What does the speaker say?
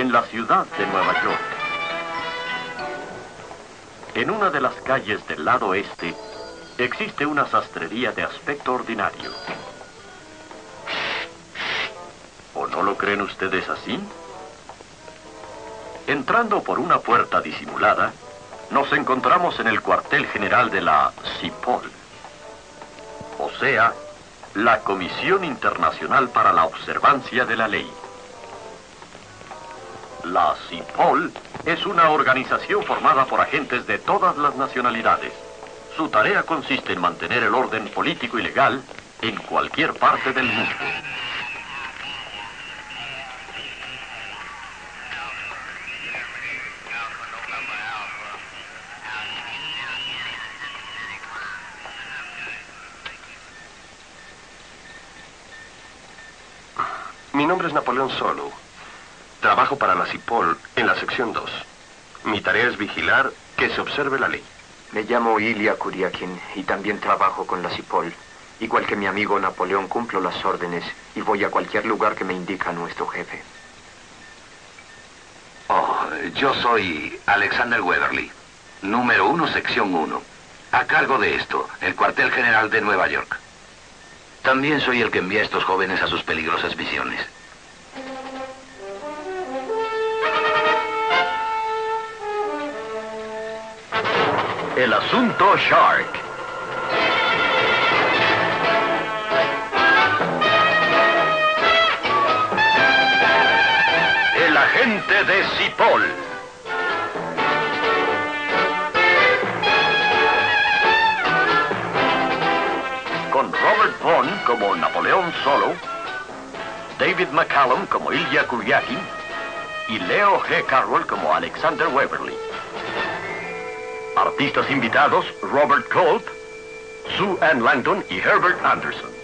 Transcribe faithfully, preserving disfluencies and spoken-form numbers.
en la ciudad de Nueva York. En una de las calles del lado este, existe una sastrería de aspecto ordinario. ¿O no lo creen ustedes así? Entrando por una puerta disimulada, nos encontramos en el cuartel general de la CIPOL, o sea, la Comisión Internacional para la Observancia de la Ley. La CIPOL es una organización formada por agentes de todas las nacionalidades. Su tarea consiste en mantener el orden político y legal en cualquier parte del mundo. Mi nombre es Napoleón Solo. Trabajo para la CIPOL en la sección dos. Mi tarea es vigilar que se observe la ley. Me llamo Ilya Kuryakin y también trabajo con la CIPOL. Igual que mi amigo Napoleón, cumplo las órdenes y voy a cualquier lugar que me indica nuestro jefe. Oh, yo soy Alexander Weberly, número uno, sección uno. A cargo de esto, el cuartel general de Nueva York. También soy el que envía a estos jóvenes a sus peligrosas misiones. El asunto Shark. El agente de CIPOL. Con Robert Vaughn como Napoleón Solo, David McCallum como Ilya Kuryakin y Leo G. Carroll como Alexander Weberly. Artistas invitados: Robert Culp, Sue Ann Langdon y Herbert Anderson.